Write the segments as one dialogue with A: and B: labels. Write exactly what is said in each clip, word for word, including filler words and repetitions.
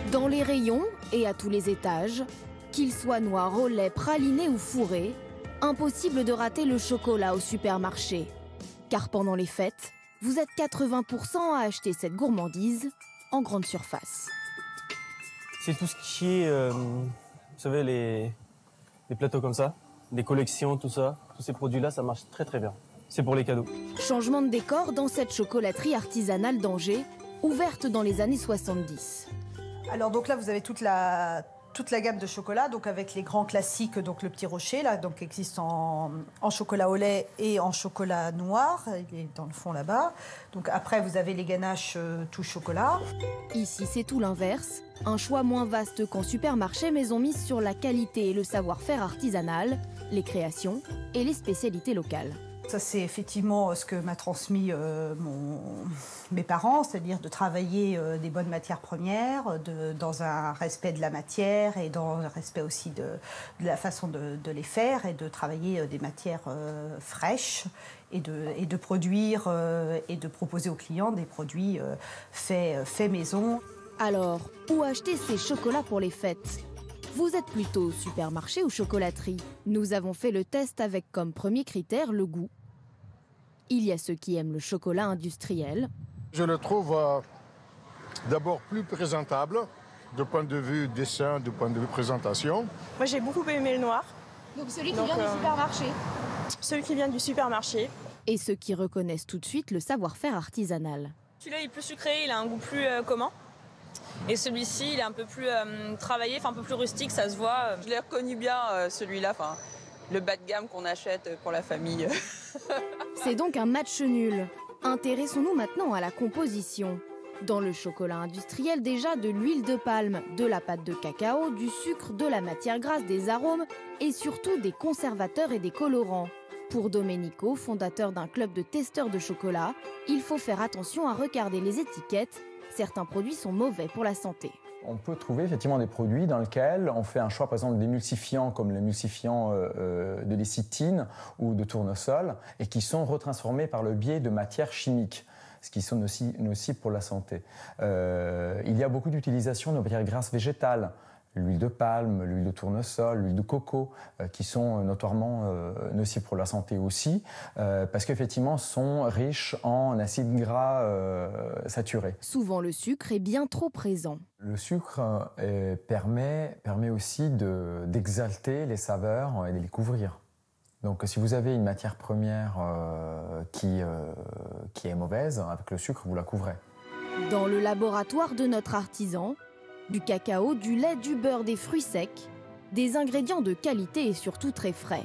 A: Dans les rayons et à tous les étages, qu'ils soient noirs au lait, pralinés ou fourrés, impossible de rater le chocolat au supermarché. Car pendant les fêtes, vous êtes quatre-vingts pour cent à acheter cette gourmandise en grande surface.
B: C'est tout ce qui est, euh, vous savez, les, les plateaux comme ça, des collections, tout ça. Tous ces produits-là, ça marche très très bien. C'est pour les cadeaux.
A: Changement de décor dans cette chocolaterie artisanale d'Angers, ouverte dans les années soixante-dix.
C: Alors donc là, vous avez toute la, toute la gamme de chocolat, donc avec les grands classiques, donc le Petit Rocher, là, donc existe en, en chocolat au lait et en chocolat noir, il est dans le fond là-bas. Donc après, vous avez les ganaches euh, tout chocolat.
A: Ici, c'est tout l'inverse. Un choix moins vaste qu'en supermarché, mais on mise sur la qualité et le savoir-faire artisanal, les créations et les spécialités locales.
C: Ça, c'est effectivement ce que m'a transmis euh, mon, mes parents, c'est-à-dire de travailler euh, des bonnes matières premières, de, dans un respect de la matière et dans un respect aussi de, de la façon de, de les faire et de travailler euh, des matières euh, fraîches et de, et de produire euh, et de proposer aux clients des produits euh, faits, faits maison.
A: Alors, où acheter ces chocolats pour les fêtes ? Vous êtes plutôt supermarché ou chocolaterie ? Nous avons fait le test avec comme premier critère le goût. Il y a ceux qui aiment le chocolat industriel.
D: Je le trouve euh, d'abord plus présentable, du point de vue dessin, du point de vue présentation.
E: Moi, j'ai beaucoup aimé le noir.
F: Donc celui qui
E: Donc,
F: vient
E: euh,
F: du supermarché.
E: Celui qui vient du supermarché.
A: Et ceux qui reconnaissent tout de suite le savoir-faire artisanal.
E: Celui-là, il est plus sucré, il a un goût plus euh, commun. Et celui-ci, il est un peu plus euh, travaillé, enfin un peu plus rustique, ça se voit.
G: Je l'ai reconnu bien, euh, celui-là, enfin, le bas de gamme qu'on achète pour la famille.
A: C'est donc un match nul. Intéressons-nous maintenant à la composition. Dans le chocolat industriel, déjà de l'huile de palme, de la pâte de cacao, du sucre, de la matière grasse, des arômes et surtout des conservateurs et des colorants. Pour Domenico, fondateur d'un club de testeurs de chocolat, il faut faire attention à regarder les étiquettes. Certains produits sont mauvais pour la santé.
H: On peut trouver effectivement des produits dans lesquels on fait un choix par exemple d'émulsifiants comme l'émulsifiant euh, de lécithine ou de tournesol et qui sont retransformés par le biais de matières chimiques, ce qui sont nocifs, nocifs pour la santé. Euh, il y a beaucoup d'utilisation de matières grasses végétales, l'huile de palme, l'huile de tournesol, l'huile de coco, euh, qui sont notoirement euh, nocives pour la santé aussi, euh, parce qu'effectivement sont riches en acides gras euh, saturés.
A: Souvent le sucre est bien trop présent.
H: Le sucre euh, permet, permet aussi de, d'exalter les saveurs et de les couvrir. Donc si vous avez une matière première euh, qui, euh, qui est mauvaise, avec le sucre, vous la couvrez.
A: Dans le laboratoire de notre artisan, du cacao, du lait, du beurre, des fruits secs, des ingrédients de qualité et surtout très frais.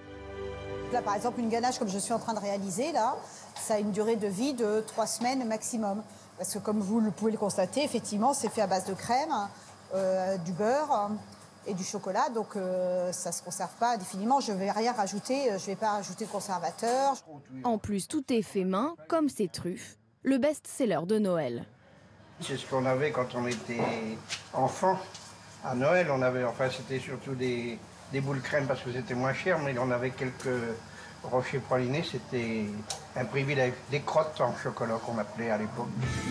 C: Là, par exemple, une ganache comme je suis en train de réaliser, là, ça a une durée de vie de trois semaines maximum. Parce que comme vous le pouvez le constater, effectivement, c'est fait à base de crème, euh, du beurre et du chocolat. Donc, euh, ça ne se conserve pas indéfiniment. Je ne vais rien rajouter, je ne vais pas rajouter de conservateur.
A: En plus, tout est fait main, comme ces truffes, le best-seller de Noël.
I: C'est ce qu'on avait quand on était enfant. À Noël, on avait, enfin, c'était surtout des, des boules crème parce que c'était moins cher, mais on avait quelques rochers pralinés. C'était un privilège. Des crottes en chocolat qu'on appelait à l'époque.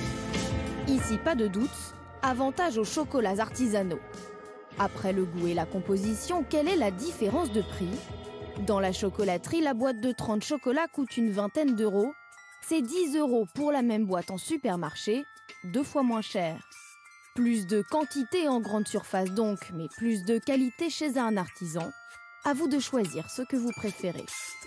A: Ici, pas de doute, avantage aux chocolats artisanaux. Après le goût et la composition, quelle est la différence de prix ? Dans la chocolaterie, la boîte de trente chocolats coûte une vingtaine d'euros. C'est dix euros pour la même boîte en supermarché, deux fois moins cher. Plus de quantité en grande surface donc, mais plus de qualité chez un artisan. À vous de choisir ce que vous préférez.